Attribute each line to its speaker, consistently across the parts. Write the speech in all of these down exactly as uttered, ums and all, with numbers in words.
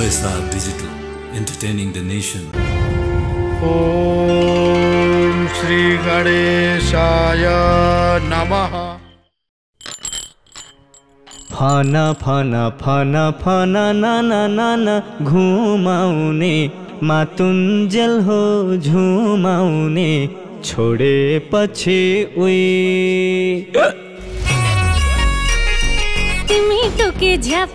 Speaker 1: O S R Digital, entertaining the nation.
Speaker 2: Om Shri Ganeshaya Namaha.
Speaker 3: फाना फाना फाना फाना नाना नाना घुमाउने मातुन्जेल हो झुमाउने छोडे पछि उई
Speaker 4: तिमी टुके झ्याप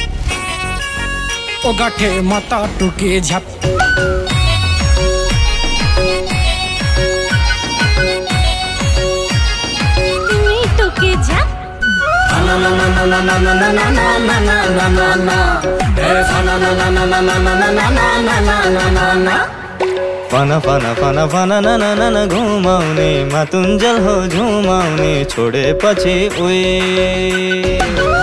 Speaker 5: ओ गाठे माता टुके झ्याप
Speaker 4: तिमी टुके झ्याप
Speaker 5: ना ना ना ना ना ना ना ना ना ना ना ना ना ए फाना ना ना ना ना ना ना ना ना ना ना ना ना
Speaker 3: फाना फाना फाना फाना ना ना ना ना घुमाउने मातुन्जेल हो झुमाउने छोडे पछि उई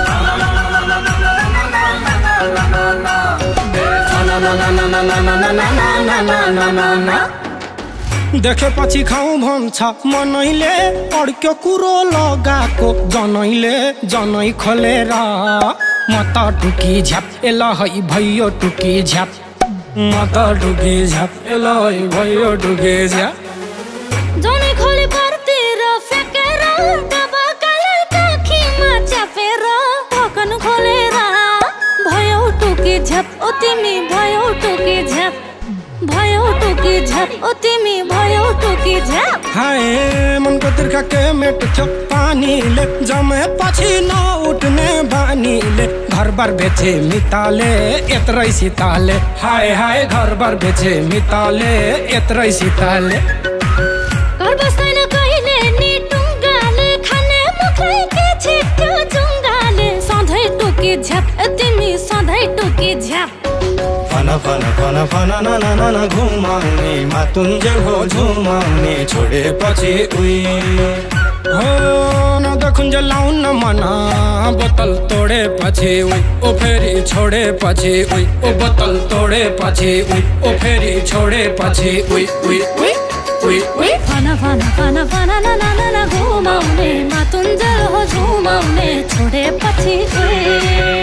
Speaker 5: देखे पछि खाऊ भन्छ मनैले अड्क्यो कुरो लगाको जनैले जनै खोलेर म त टुकी झ्याप एला है भयो टुकी झ्याप म त टुकी झ्याप एला है भयो टुकी झ्याप
Speaker 4: जनै खोले परतिर फ्याकेर डबा काले काखीमा च्यापेर ढकन खोलेर भयो टुकी झ्याप ओ तिमी भयो टुकी झ्याप भयो टुकी झ्याप ओ तिमी भयो टुकी झ्याप
Speaker 5: हाय मनको तिर्खा के मेट थियो पानीले जमे पछि नउठ्ने बानीले घरबार बेचे मिताले यत्रै सीताले हाय हाय घरबार बेचे मिताले यत्रै सीताले
Speaker 4: घर बस्दैन कहिले नि टुङ्गाले खाने मुखै के छिट्यो जुङ्गाले सधैँ टुकी झ्याप तिमी सधैँ टुकी झ्याप
Speaker 3: फाना फाना फाना फाना ना ना ना ना घुमाउने मातुन्जेल हो झुमाउने छोडे पछि उई
Speaker 5: हो न देखुन्जेल लाउन मना बोतल तोडे पछि उई ओ फेरि छोडे पछि उई ओ बोतल तोडे पछि उई ओ फेरि छोडे पछि उई उई उई उई उई
Speaker 4: फाना फाना फाना फाना ना ना ना ना घुमाउने मातुन्जेल हो झुमाउने छोडे पछि उई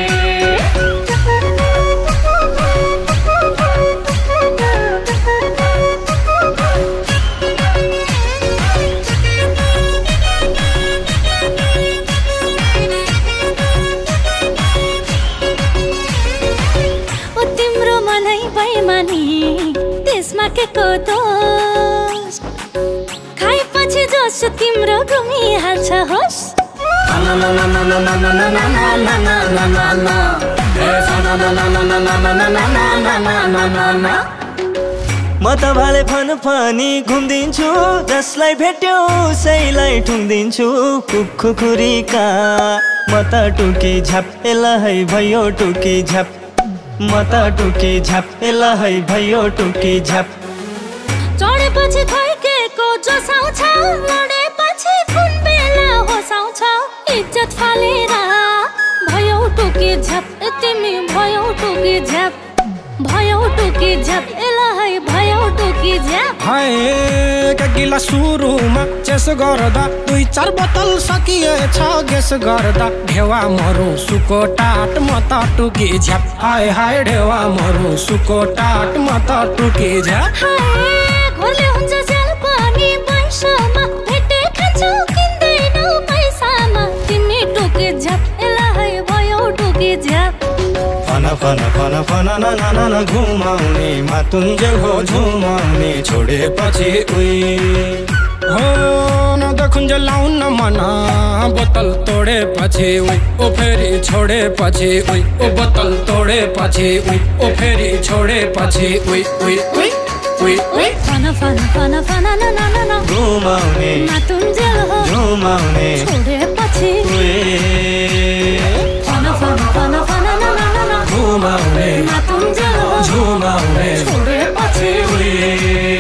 Speaker 4: त्यसमा के को दोष खाइ पछि जोस तिम्रो घुमिहाल्छ होस्
Speaker 3: म त भाले फन फनी घुम्दिन्छु जसलाई भेट्यो उसैलाई ठुङ्दिन्छु कुखुकुरीका म त टुकी झ्याप एला है भयो टुकी झ्याप म त टुकी झ्याप एला है भयो टुकी झ्याप
Speaker 4: चढेपछि खैकेको जोसाउँछ लडेपछि कुन बेला होसाउँछ इज्जत फालेर भयो टुकी झ्याप तिमी भयो टुकी झ्याप भयो टुकी झ्याप एला है भयो टुकी झ्याप
Speaker 5: हाय गिला सुरुमा चेस गर्दा दुई चार बोतल सकिएछ गेस गर्दा ढेवा मरु सुको टाट म त टुकी झ्याप हाय हाय ढेवा मरु सुको टाट म त टुकी झ्याप
Speaker 4: हाय घोले हुन्छ सेल पनि पैसामा भेटे खान्छौ किन्दैनौ पैसामा तिमी टुकी झ्याप एला है भयो टुकी झ्याप
Speaker 3: फाना फाना फाना फाना ना ना ना ना घुमाउने मातुन्जेल हो झुमाउने छोडे पछि उई
Speaker 5: हो न देखुन्जेल लाउन मना बोतल तोडे पछि उई ओ फेरि छोडे पछि उई ओ बोतल तोडे पछि उई ओ फेरि छोडे पछि उई उई उई उई उई
Speaker 4: फाना फाना फाना फाना ना ना ना ना
Speaker 3: घुमाउने
Speaker 4: मातुन्जेल हो
Speaker 3: झुमाउने
Speaker 4: छोडे पछि
Speaker 3: उई
Speaker 4: फाना फाना फाना फाना ना ना ना ना
Speaker 3: घुमाउने
Speaker 4: मातुन्जेल हो
Speaker 3: झुमाउने
Speaker 4: छोडे पछि
Speaker 3: उई